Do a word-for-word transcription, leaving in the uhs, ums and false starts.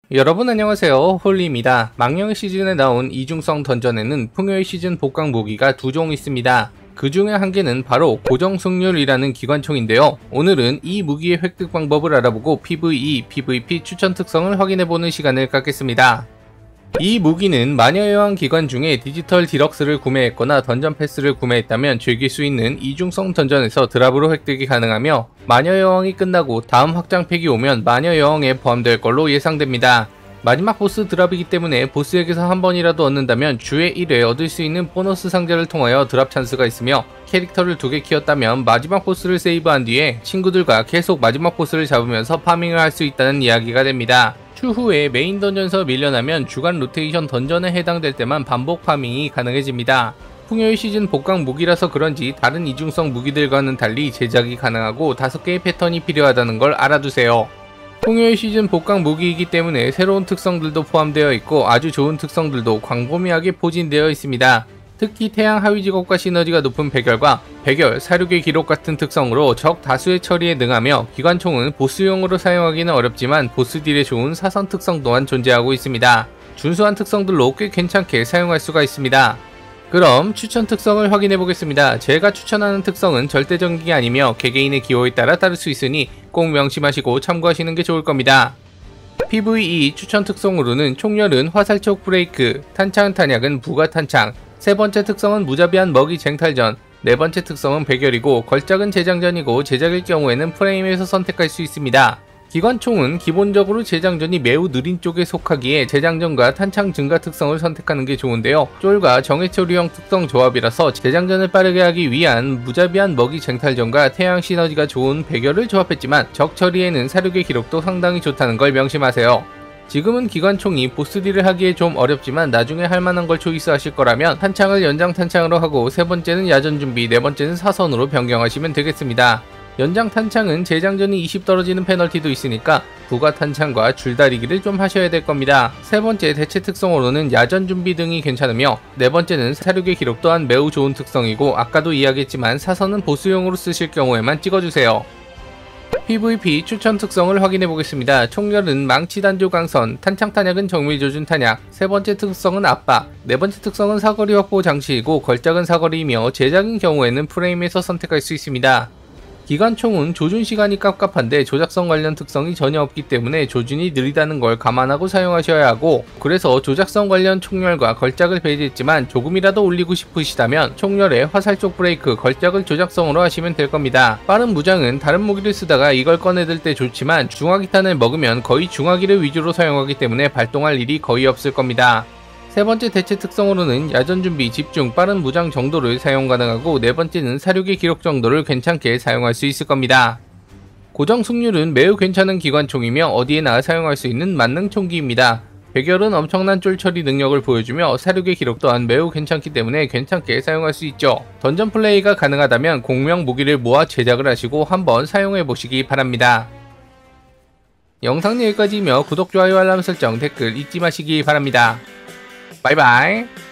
여러분 안녕하세요, 홀리입니다. 망령의 시즌에 나온 이중성 던전에는 풍요의 시즌 복강 무기가 두 종 있습니다. 그 중에 한 개는 바로 고정 승률이라는 기관총인데요. 오늘은 이 무기의 획득 방법을 알아보고 피브이이, 피브이피 추천 특성을 확인해보는 시간을 갖겠습니다. 이 무기는 마녀의 여왕 기관 중에 디지털 디럭스를 구매했거나 던전 패스를 구매했다면 즐길 수 있는 이중성 던전에서 드랍으로 획득이 가능하며, 마녀의 여왕이 끝나고 다음 확장팩이 오면 마녀의 여왕에 포함될 걸로 예상됩니다. 마지막 보스 드랍이기 때문에 보스에게서 한 번이라도 얻는다면 주에 일 회 얻을 수 있는 보너스 상자를 통하여 드랍 찬스가 있으며, 캐릭터를 두 개 키웠다면 마지막 보스를 세이브한 뒤에 친구들과 계속 마지막 보스를 잡으면서 파밍을 할 수 있다는 이야기가 됩니다. 추후에 메인 던전에서 밀려나면 주간 로테이션 던전에 해당될 때만 반복 파밍이 가능해집니다. 풍요의 시즌 복강 무기라서 그런지 다른 이중성 무기들과는 달리 제작이 가능하고 다섯 개의 패턴이 필요하다는 걸 알아두세요. 풍요의 시즌 복강 무기이기 때문에 새로운 특성들도 포함되어 있고 아주 좋은 특성들도 광범위하게 포진되어 있습니다. 특히 태양 하위 직업과 시너지가 높은 백열과 백열, 사륙의 기록 같은 특성으로 적 다수의 처리에 능하며, 기관총은 보스용으로 사용하기는 어렵지만 보스 딜에 좋은 사선 특성 또한 존재하고 있습니다. 준수한 특성들로 꽤 괜찮게 사용할 수가 있습니다. 그럼 추천 특성을 확인해 보겠습니다. 제가 추천하는 특성은 절대적인 게 아니며 개개인의 기호에 따라 다를 수 있으니 꼭 명심하시고 참고하시는 게 좋을 겁니다. 피브이이 추천 특성으로는 총열은 화살촉 브레이크, 탄창 탄약은 부가 탄창, 세 번째 특성은 무자비한 먹이 쟁탈전, 네 번째 특성은 백열이고 걸작은 재장전이고 제작일 경우에는 프레임에서 선택할 수 있습니다. 기관총은 기본적으로 재장전이 매우 느린 쪽에 속하기에 재장전과 탄창 증가 특성을 선택하는 게 좋은데요. 쫄과 정해처리형 특성 조합이라서 재장전을 빠르게 하기 위한 무자비한 먹이 쟁탈전과 태양 시너지가 좋은 백열을 조합했지만 적 처리에는 사륙의 기록도 상당히 좋다는 걸 명심하세요. 지금은 기관총이 보스딜을 하기에 좀 어렵지만 나중에 할만한 걸 초이스하실 거라면 탄창을 연장 탄창으로 하고, 세 번째는 야전 준비, 네 번째는 사선으로 변경하시면 되겠습니다. 연장 탄창은 재장전이 이십 떨어지는 페널티도 있으니까 부가 탄창과 줄다리기를 좀 하셔야 될 겁니다. 세 번째 대체 특성으로는 야전 준비 등이 괜찮으며, 네 번째는 사륙의 기록 또한 매우 좋은 특성이고 아까도 이야기했지만 사선은 보스용으로 쓰실 경우에만 찍어주세요. 피브이피 추천 특성을 확인해 보겠습니다. 총열은 망치 단조 강선, 탄창 탄약은 정밀 조준 탄약, 세 번째 특성은 압박, 네 번째 특성은 사거리 확보 장치이고 걸작은 사거리이며 제작인 경우에는 프레임에서 선택할 수 있습니다. 기관총은 조준 시간이 깝깝한데 조작성 관련 특성이 전혀 없기 때문에 조준이 느리다는 걸 감안하고 사용하셔야 하고, 그래서 조작성 관련 총열과 걸작을 배제했지만 조금이라도 올리고 싶으시다면 총열에 화살촉 브레이크, 걸작을 조작성으로 하시면 될 겁니다. 빠른 무장은 다른 무기를 쓰다가 이걸 꺼내들 때 좋지만 중화기탄을 먹으면 거의 중화기를 위주로 사용하기 때문에 발동할 일이 거의 없을 겁니다. 세 번째 대체 특성으로는 야전 준비, 집중, 빠른 무장 정도를 사용 가능하고, 네 번째는 사륙의 기록 정도를 괜찮게 사용할 수 있을 겁니다. 고정 승률은 매우 괜찮은 기관총이며 어디에나 사용할 수 있는 만능 총기입니다. 백열은 엄청난 쫄 처리 능력을 보여주며 사륙의 기록 또한 매우 괜찮기 때문에 괜찮게 사용할 수 있죠. 던전 플레이가 가능하다면 공명 무기를 모아 제작을 하시고 한번 사용해 보시기 바랍니다. 영상은 여기까지이며 구독, 좋아요, 알람 설정, 댓글 잊지 마시기 바랍니다. 바이바이.